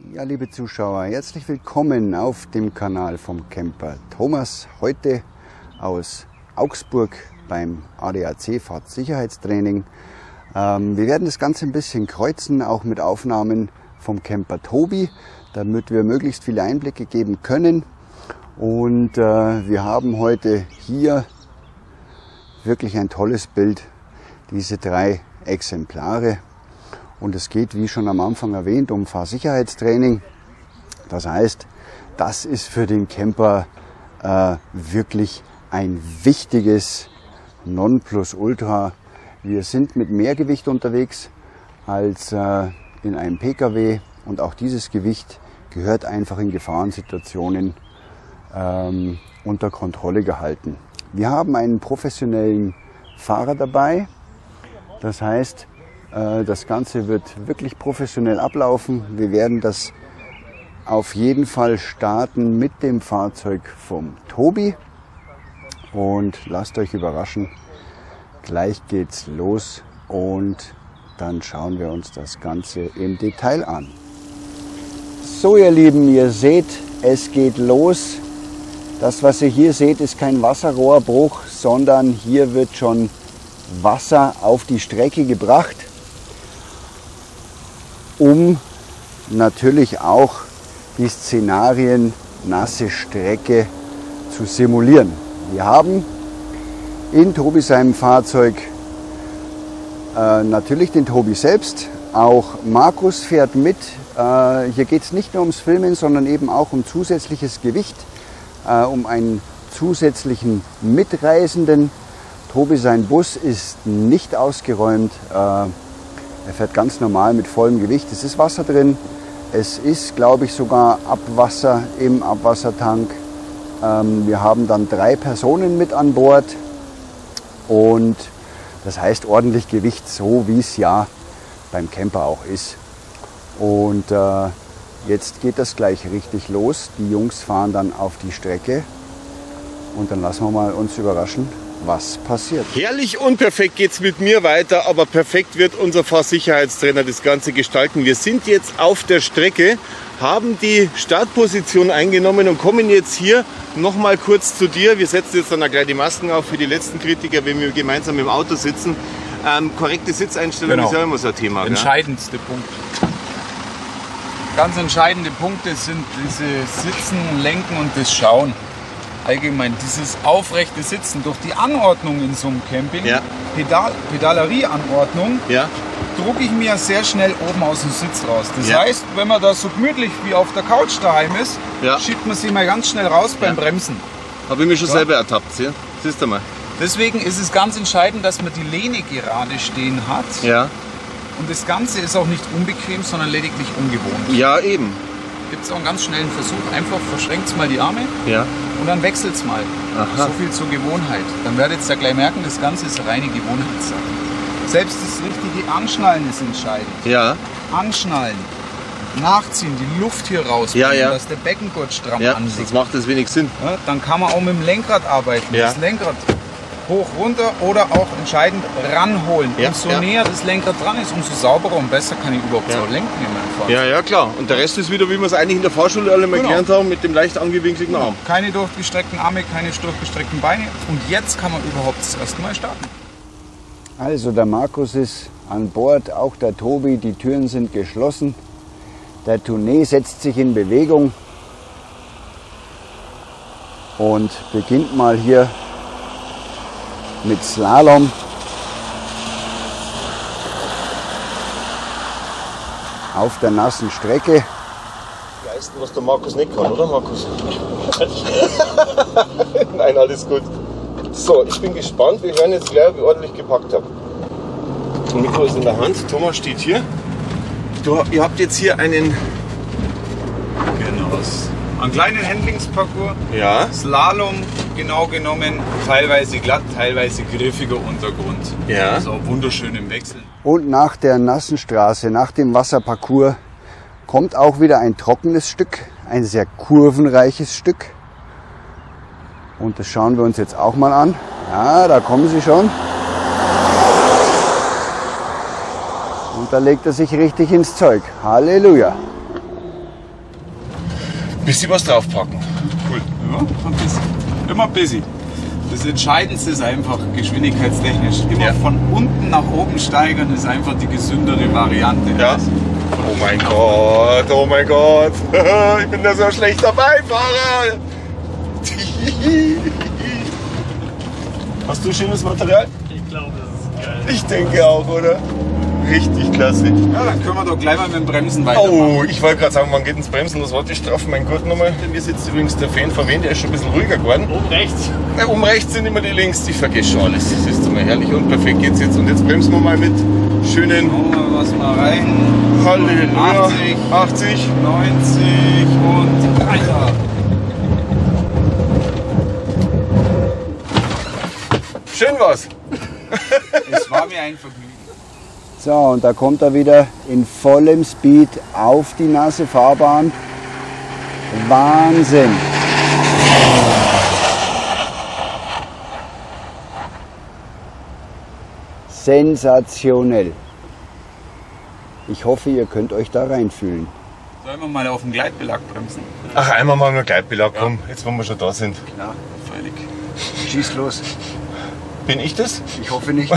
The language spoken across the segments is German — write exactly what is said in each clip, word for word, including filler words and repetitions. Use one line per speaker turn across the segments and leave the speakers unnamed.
Ja, liebe Zuschauer, herzlich willkommen auf dem Kanal vom Camper Thomas. Heute aus Augsburg beim A D A C Fahrtsicherheitstraining. Ähm, wir werden das Ganze ein bisschen kreuzen, auch mit Aufnahmen vom Camper Tobi, damit wir möglichst viele Einblicke geben können. Und äh, wir haben heute hier wirklich ein tolles Bild, diese drei Exemplare. Und es geht, wie schon am Anfang erwähnt, um Fahrsicherheitstraining. Das heißt, das ist für den Camper äh, wirklich ein wichtiges Nonplusultra. Wir sind mit mehr Gewicht unterwegs als äh, in einem Pkw und auch dieses Gewicht gehört einfach in Gefahrensituationen ähm, unter Kontrolle gehalten. Wir haben einen professionellen Fahrer dabei. Das heißt, das Ganze wird wirklich professionell ablaufen. Wir werden das auf jeden Fall starten mit dem Fahrzeug vom Tobi. Und lasst euch überraschen, gleich geht's los und dann schauen wir uns das Ganze im Detail an. So ihr Lieben, ihr seht, es geht los. Das, was ihr hier seht, ist kein Wasserrohrbruch, sondern hier wird schon Wasser auf die Strecke gebracht, um natürlich auch die Szenarien nasse Strecke zu simulieren. Wir haben in Tobi seinem Fahrzeug äh, natürlich den Tobi selbst, auch Markus fährt mit. Äh, hier geht es nicht nur ums Filmen, sondern eben auch um zusätzliches Gewicht, äh, um einen zusätzlichen Mitreisenden. Tobi sein Bus ist nicht ausgeräumt. Äh, Er fährt ganz normal mit vollem Gewicht. Es ist Wasser drin. Es ist, glaube ich, sogar Abwasser im Abwassertank. Ähm, wir haben dann drei Personen mit an Bord. Und das heißt ordentlich Gewicht, so wie es ja beim Camper auch ist. Und äh, jetzt geht das gleich richtig los. Die Jungs fahren dann auf die Strecke. Und dann lassen wir mal uns überraschen, was passiert.
Herrlich unperfekt geht es mit mir weiter, aber perfekt wird unser Fahrsicherheitstrainer das Ganze gestalten. Wir sind jetzt auf der Strecke, haben die Startposition eingenommen und kommen jetzt hier noch mal kurz zu dir. Wir setzen jetzt dann gleich die Masken auf für die letzten Kritiker, wenn wir gemeinsam im Auto sitzen. Ähm, korrekte Sitzeinstellung
genau.
ist ja immer so ein Thema.
Entscheidendste ja? Punkt. Ganz entscheidende Punkte sind diese Sitzen, Lenken und das Schauen. Allgemein dieses aufrechte Sitzen durch die Anordnung in so einem Camping,
ja.
Pedal, Pedalerieanordnung,
ja.
drucke ich mir sehr schnell oben aus dem Sitz raus. Das
ja.
heißt, wenn man da so gemütlich wie auf der Couch daheim ist,
ja.
schiebt man sich mal ganz schnell raus beim
ja.
Bremsen.
Habe ich mir schon
ja.
selber ertappt, ja? Siehst du mal.
Deswegen ist es ganz entscheidend, dass man die Lehne gerade stehen hat.
Ja.
Und das Ganze ist auch nicht unbequem, sondern lediglich ungewohnt.
Ja, eben.
Gibt es auch einen ganz schnellen Versuch, einfach verschränkt mal die Arme
ja.
und dann wechselt es mal.
Aha.
So viel zur Gewohnheit. Dann werdet ihr ja gleich merken, das Ganze ist reine Gewohnheitssache. Selbst das richtige Anschnallen ist entscheidend.
Ja.
Anschnallen, nachziehen, die Luft hier raus,
ja, ja.
dass der Beckengurt stramm
ja,
anliegt.
sonst macht das wenig Sinn.
Ja, dann kann man auch mit dem Lenkrad arbeiten.
Ja.
Das Lenkrad hoch, runter oder auch entscheidend ranholen.
Ja,
umso
ja.
näher das Lenkrad dran ist, umso sauberer und besser kann ich überhaupt
ja.
so lenken in meinem Fahrzeug.
Ja, ja, klar. Und der Rest ist wieder, wie wir es eigentlich in der Fahrschule alle mal
genau.
gelernt haben, mit dem leicht angewinkelten Arm.
Keine durchgestreckten Arme, keine durchgestreckten Beine. Und jetzt kann man überhaupt das erste Mal starten.
Also der Markus ist an Bord, auch der Tobi, die Türen sind geschlossen. Der Tournee setzt sich in Bewegung und beginnt mal hier mit Slalom. Auf der nassen Strecke.
Leisten, was der Markus nicht kann, oder Markus? Nein, alles gut. So, ich bin gespannt. Wir hören jetzt gleich, ob ich ordentlich gepackt habe. Das Mikro ist in der Hand. Thomas steht hier. Du, ihr habt jetzt hier einen...
Genau. Einen kleinen Handlingsparcours.
Ja.
Slalom, genau genommen. Teilweise glatt, teilweise griffiger Untergrund.
Ja.
Also wunderschön im Wechsel.
Und nach der nassen Straße, nach dem Wasserparcours, kommt auch wieder ein trockenes Stück, ein sehr kurvenreiches Stück. Und das schauen wir uns jetzt auch mal an. Ja, da kommen sie schon. Und da legt er sich richtig ins Zeug. Halleluja.
Bis sie was draufpacken.
Cool. Ja, ein bisschen. Immer busy. Das Entscheidendste ist einfach geschwindigkeitstechnisch. Immer ja. von unten nach oben steigern ist einfach die gesündere Variante.
Ja. Oh mein Gott, oh mein Gott. Ich bin da so schlecht dabei, Fahrer. Hast du schönes Material?
Ich glaube, das ist geil.
Ich denke auch, oder? Richtig klasse.
Ja, dann können wir doch gleich mal mit dem Bremsen weitermachen.
Oh, ich wollte gerade sagen, wann geht ins Bremsen? Das warte ich drauf. Mein Gurt nochmal. Mir sitzt übrigens der Fan von Wen, der ist schon ein bisschen ruhiger geworden.
Oben rechts.
Ja, oben rechts sind immer die links. Ich vergesse schon alles. Das ist immer herrlich und perfekt geht's jetzt. Und jetzt bremsen wir mal mit schönen.
Schauen wir was mal rein.
Halleluja.
achtzig,
achtzig.
neunzig und weiter.
Schön was.
Es war mir ein Vergnügen.
So, und da kommt er wieder in vollem Speed auf die nasse Fahrbahn. Wahnsinn! Sensationell. Ich hoffe, ihr könnt euch da reinfühlen.
Sollen wir mal auf den Gleitbelag bremsen?
Ach, einmal mal mit Gleitbelag, komm, jetzt wo wir schon da sind.
Klar, freilich.
Schieß los.
Bin ich das?
Ich hoffe nicht.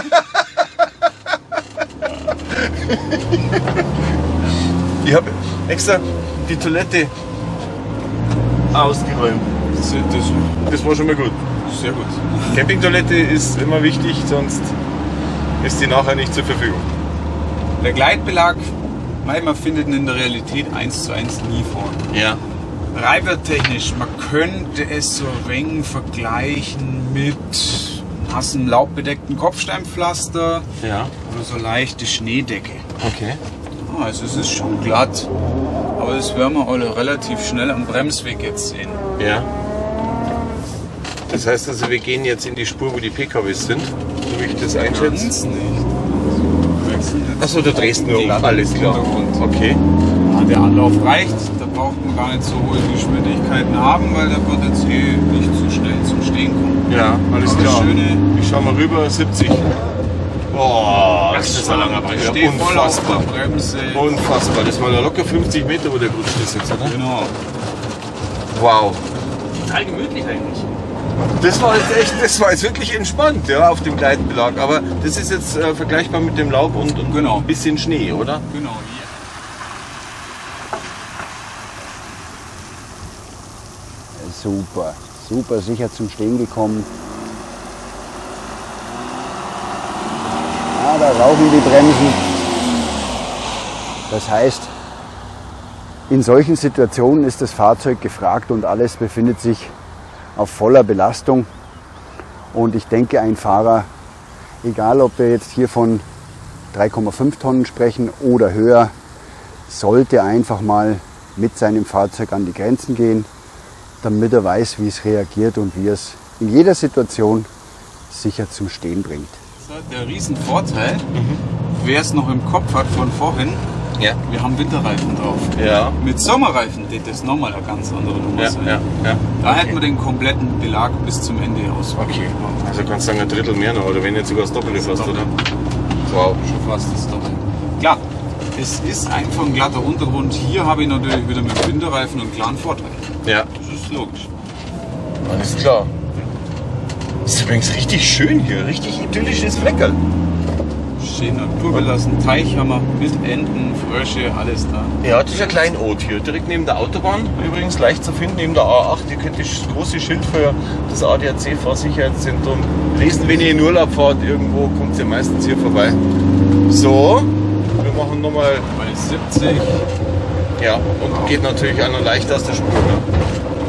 Ich habe extra die Toilette ausgeräumt.
Das, das,
Das war schon mal gut.
sehr gut.
Campingtoilette ist immer wichtig, sonst ist die nachher nicht zur Verfügung.
Der Gleitbelag, man findet ihn in der Realität eins zu eins nie vor.
Ja.
Reibwerttechnisch, man könnte es so ein wenig vergleichen mit nassen, laubbedeckten Kopfsteinpflaster
Ja.
oder so leichte Schneedecke.
Okay.
Also es ist schon glatt, aber das werden wir alle relativ schnell am Bremsweg jetzt sehen.
Ja. Das heißt also, wir gehen jetzt in die Spur, wo die P K Ws sind, so wie ich das einschätze.
Ganz nicht.
Achso, du drehst nur um. Alles klar.
Hintergrund.
Okay.
Ja, der Anlauf reicht, da braucht man gar nicht so hohe Geschwindigkeiten haben, weil der wird jetzt eh nicht so schnell zum Stehen kommen.
Ja, alles
Aber
klar.
schöne-
Ich schau mal rüber, siebzig. Boah, das ist ein langer
Ich
Brecher.
stehe voll auf
Unfassbar.
der Bremse.
Unfassbar. Das waren ja locker fünfzig Meter, wo der gerutscht ist jetzt, oder?
Genau.
Wow.
Total gemütlich eigentlich.
Das war jetzt echt, das war jetzt wirklich entspannt, ja, auf dem Gleitbelag. Aber das ist jetzt äh, vergleichbar mit dem Laub und, und
Genau.
ein bisschen Schnee, oder?
Genau.
Super, super sicher zum Stehen gekommen. Ah, da rauchen die Bremsen. Das heißt, in solchen Situationen ist das Fahrzeug gefragt und alles befindet sich auf voller Belastung. Und ich denke, ein Fahrer, egal ob wir jetzt hier von drei Komma fünf Tonnen sprechen oder höher, sollte einfach mal mit seinem Fahrzeug an die Grenzen gehen, damit er weiß, wie es reagiert und wie es in jeder Situation sicher zum Stehen bringt.
Das hat der riesen Vorteil, wer es noch im Kopf hat von vorhin,
Ja.
wir haben Winterreifen drauf.
Ja.
Mit Sommerreifen geht das nochmal eine ganz andere Nummer
Ja,
sein.
ja, ja.
Da hätten wir den kompletten Belag bis zum Ende aus.
Okay. Also kannst du sagen, ein Drittel mehr noch, oder wenn jetzt sogar das Doppelte fast, oder? Wow.
Schon fast das Doppelte. Klar, es ist einfach ein glatter Untergrund. Hier habe ich natürlich wieder mit Winterreifen einen klaren Vorteil.
Ja.
Das ist logisch.
Alles klar. Ist übrigens richtig schön hier, richtig idyllisches Fleckerl.
Schön naturbelassen, Teichhammer mit Enten, Frösche, alles da.
Ja, das ist ein Kleinod hier, direkt neben der Autobahn, übrigens leicht zu finden, neben der A acht. Ihr könnt das große Schild für das A D A C Fahrsicherheitszentrum lesen. Wenn ihr in Urlaub fahrt, irgendwo kommt ihr meistens hier vorbei. So, wir machen nochmal,
Bei siebzig.
ja, und geht natürlich auch noch leicht aus der Spur. Ne?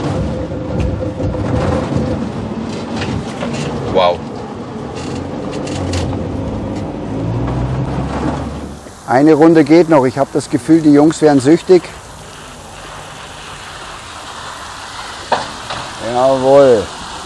Wow.
Eine Runde geht noch. Ich habe das Gefühl, die Jungs wären süchtig. Jawohl.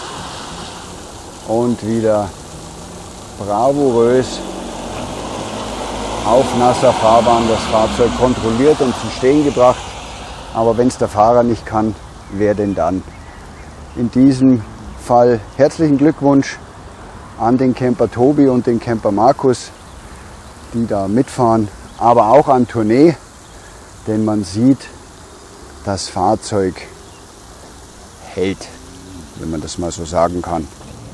Und wieder bravourös auf nasser Fahrbahn das Fahrzeug kontrolliert und zum Stehen gebracht. Aber wenn es der Fahrer nicht kann, wer denn dann? In diesem Fall herzlichen Glückwunsch an den Camper Tobi und den Camper Markus, die da mitfahren, aber auch an Tournee, denn man sieht, das Fahrzeug hält, wenn man das mal so sagen kann.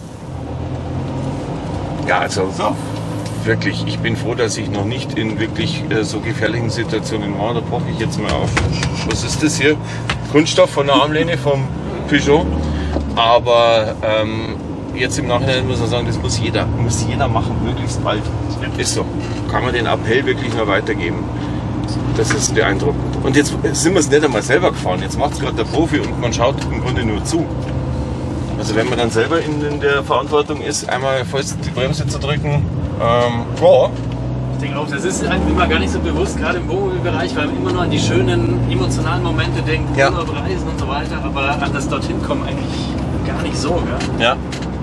Ja, also wirklich, ich bin froh, dass ich noch nicht in wirklich äh, so gefährlichen Situationen war. Da brauche ich jetzt mal auf. Was ist das hier? Kunststoff von der Armlehne vom Peugeot. Aber ähm, jetzt im Nachhinein muss man sagen, das muss jeder, muss jeder machen, möglichst bald. Ist so. Kann man den Appell wirklich nur weitergeben. Das ist beeindruckend. Und jetzt sind wir es nicht einmal selber gefahren. Jetzt macht es gerade der Profi und man schaut im Grunde nur zu. Also wenn man dann selber in, in der Verantwortung ist, einmal fest die Bremse zu drücken, ähm, ja.
Ich denke auch, das ist einem immer gar nicht so bewusst, gerade im Wohnmobilbereich, weil man immer nur an die schönen emotionalen Momente denkt,
Ja.
Urlaub, Reisen und so weiter, aber an das dorthin kommen eigentlich gar nicht so. Gell?
Ja.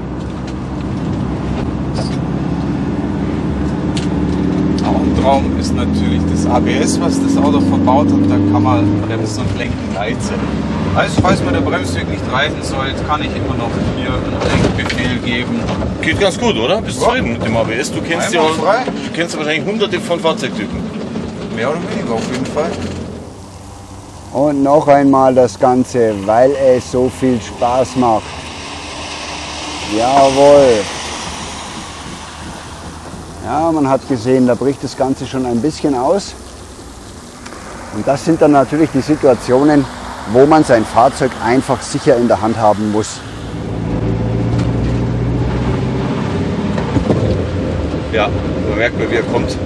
Auch ein Traum ist natürlich das A B S, was das Auto verbaut hat. Da kann man Bremsen und Lenken gleichzeitig. Also falls man der Bremsweg nicht reißen soll, kann ich immer noch hier einen Lenkbefehl geben.
Geht ganz gut, oder? Bist du zufrieden mit dem A B S? Du kennst ja,
Einwandfrei.
du kennst ja wahrscheinlich hunderte von Fahrzeugtypen.
Mehr oder weniger auf jeden Fall.
Und noch einmal das Ganze, weil es so viel Spaß macht. Jawohl. Ja, man hat gesehen, da bricht das Ganze schon ein bisschen aus. Und das sind dann natürlich die Situationen, wo man sein Fahrzeug einfach sicher in der Hand haben muss.
Ja, man merkt mal, wie er kommt.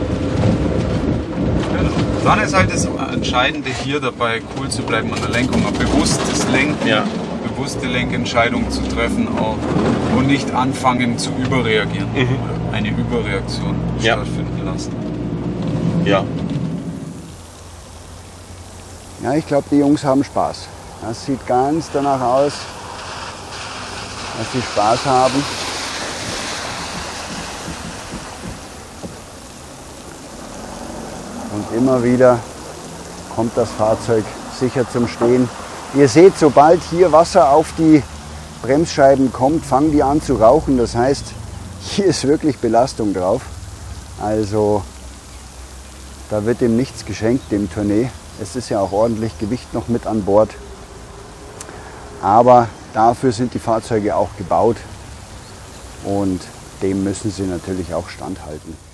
Dann ist halt das Entscheidende hier dabei, cool zu bleiben an der Lenkung, ein bewusstes Lenken,
Ja.
bewusste Lenkentscheidungen zu treffen auch und nicht anfangen zu überreagieren
Mhm.
oder eine Überreaktion
Ja.
stattfinden lassen.
Ja.
Ja, ich glaube, die Jungs haben Spaß. Das sieht ganz danach aus, dass sie Spaß haben. Und immer wieder kommt das Fahrzeug sicher zum Stehen. Ihr seht, sobald hier Wasser auf die Bremsscheiben kommt, fangen die an zu rauchen. Das heißt, hier ist wirklich Belastung drauf. Also da wird dem nichts geschenkt, dem Tournee. Es ist ja auch ordentlich Gewicht noch mit an Bord. Aber dafür sind die Fahrzeuge auch gebaut und dem müssen sie natürlich auch standhalten.